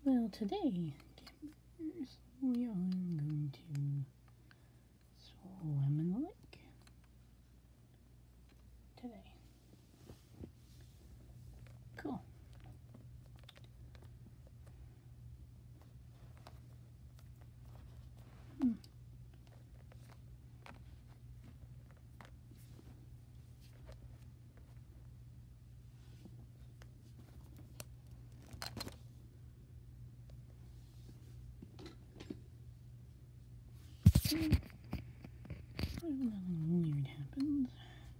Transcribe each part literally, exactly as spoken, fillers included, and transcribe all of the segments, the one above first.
Well, today, campers, we are going to swim in the lake. Today. Cool. Hmm. Nothing weird happens.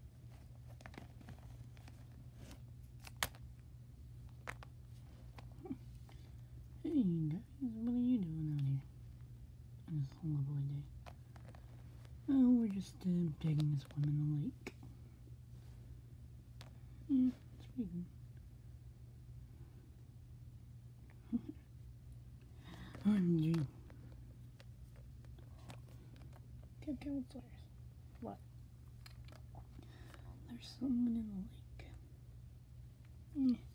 Hey guys, what are you doing out here on this lovely day? Oh, we're just uh, taking a swim in the lake. Yeah, it's pretty good. O M G. Camp counselors. What? There's someone in the lake. Eh.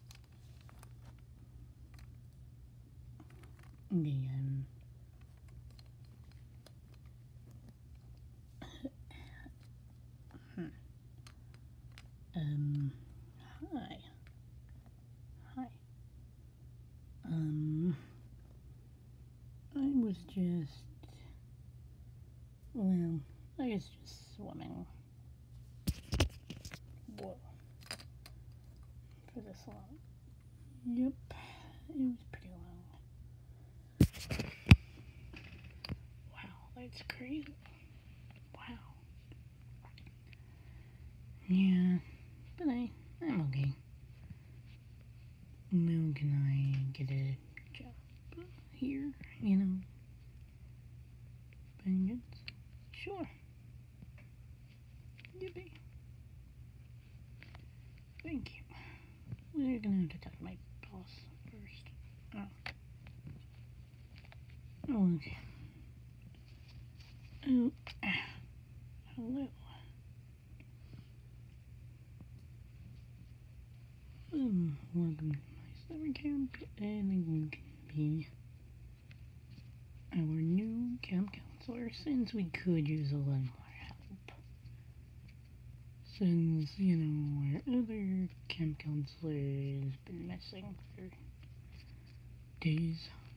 Okay, um... hmm. Um... Hi. Hi. Um... I was just... Well, I was just swimming. Whoa. For this long. Yep. It was pretty long. Wow, that's crazy. Wow. Yeah, but I, I'm okay. Well, can I get a job here, you know? Bangers? Sure. Yippee. Thank you. We're gonna have to talk to my boss first. Oh. Oh, okay. Oh, ah. Hello. Um, welcome to my summer camp, and you can be our new camp counselor, since we could use a little more help. Since, you know, our other camp counselor has been missing for days.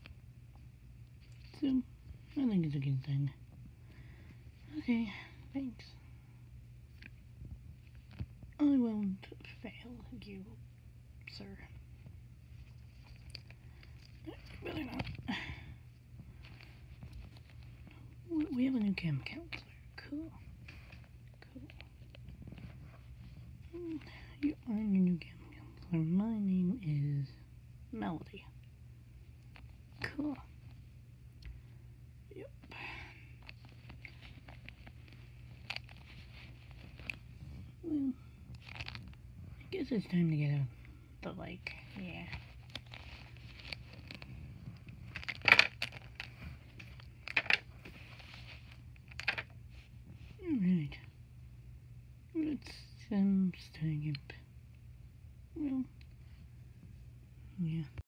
So, I think it's a good thing. Okay, thanks. I won't fail you, sir. Really not. We have a new camp counselor. Cool. Cool. You are your new camp counselor. My name is Melody. Cool. Yep. Well, I guess it's time to get out the lake. Yeah. Alright. Let's um, start get